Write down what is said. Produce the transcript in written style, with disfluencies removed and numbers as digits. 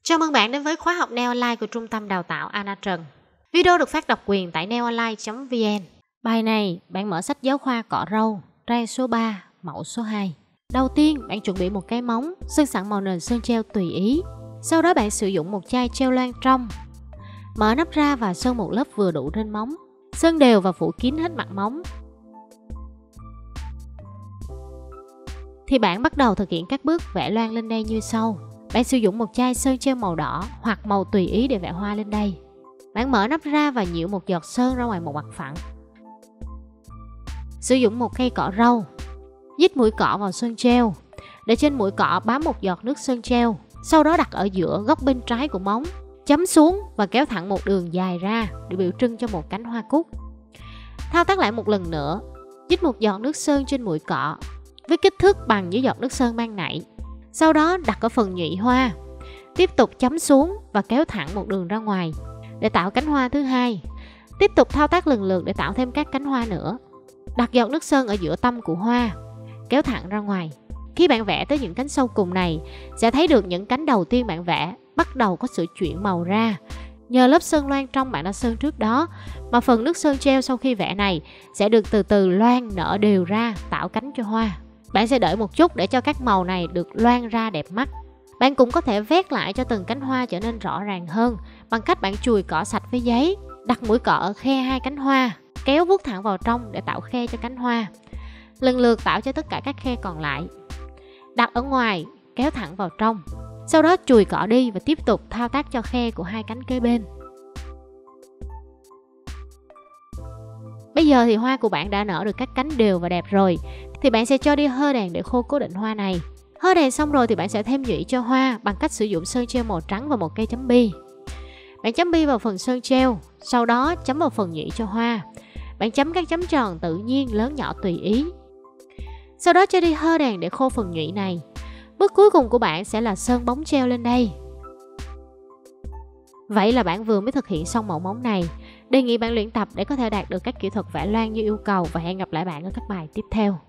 Chào mừng bạn đến với khóa học Nail Online của Trung tâm Đào tạo Anna Trần. Video được phát độc quyền tại nailonline.vn. Bài này, bạn mở sách giáo khoa cọ râu, trang số 3, mẫu số 2. Đầu tiên, bạn chuẩn bị một cái móng, sơn sẵn màu nền sơn treo tùy ý. Sau đó bạn sử dụng một chai treo loang trong. Mở nắp ra và sơn một lớp vừa đủ trên móng. Sơn đều và phủ kín hết mặt móng. Thì bạn bắt đầu thực hiện các bước vẽ loang lên đây như sau. Bạn sử dụng một chai sơn treo màu đỏ hoặc màu tùy ý để vẽ hoa lên đây. Bạn mở nắp ra và nhiễu một giọt sơn ra ngoài một mặt phẳng. Sử dụng một cây cọ râu, dít mũi cọ vào sơn treo, để trên mũi cọ bám một giọt nước sơn treo. Sau đó đặt ở giữa góc bên trái của móng, chấm xuống và kéo thẳng một đường dài ra để biểu trưng cho một cánh hoa cúc. Thao tác lại một lần nữa, dít một giọt nước sơn trên mũi cọ với kích thước bằng với giọt nước sơn ban nãy. Sau đó đặt ở phần nhụy hoa, tiếp tục chấm xuống và kéo thẳng một đường ra ngoài để tạo cánh hoa thứ hai. Tiếp tục thao tác lần lượt để tạo thêm các cánh hoa nữa. Đặt giọt nước sơn ở giữa tâm của hoa, kéo thẳng ra ngoài. Khi bạn vẽ tới những cánh sau cùng này, sẽ thấy được những cánh đầu tiên bạn vẽ bắt đầu có sự chuyển màu ra. Nhờ lớp sơn loang trong bạn đã sơn trước đó, mà phần nước sơn treo sau khi vẽ này sẽ được từ từ loang nở đều ra, tạo cánh cho hoa. Bạn sẽ đợi một chút để cho các màu này được loang ra đẹp mắt. Bạn cũng có thể vét lại cho từng cánh hoa trở nên rõ ràng hơn bằng cách bạn chùi cọ sạch với giấy, đặt mũi cọ ở khe hai cánh hoa, kéo vuốt thẳng vào trong để tạo khe cho cánh hoa. Lần lượt tạo cho tất cả các khe còn lại. Đặt ở ngoài, kéo thẳng vào trong. Sau đó chùi cọ đi và tiếp tục thao tác cho khe của hai cánh kế bên. Bây giờ thì hoa của bạn đã nở được các cánh đều và đẹp rồi. Thì bạn sẽ cho đi hơ đèn để khô cố định hoa này. Hơ đèn xong rồi thì bạn sẽ thêm nhụy cho hoa bằng cách sử dụng sơn treo màu trắng và một cây chấm bi. Bạn chấm bi vào phần sơn treo, sau đó chấm vào phần nhụy cho hoa. Bạn chấm các chấm tròn tự nhiên lớn nhỏ tùy ý. Sau đó cho đi hơ đèn để khô phần nhụy này. Bước cuối cùng của bạn sẽ là sơn bóng treo lên đây. Vậy là bạn vừa mới thực hiện xong mẫu móng này. Đề nghị bạn luyện tập để có thể đạt được các kỹ thuật vẽ loang như yêu cầu và hẹn gặp lại bạn ở các bài tiếp theo.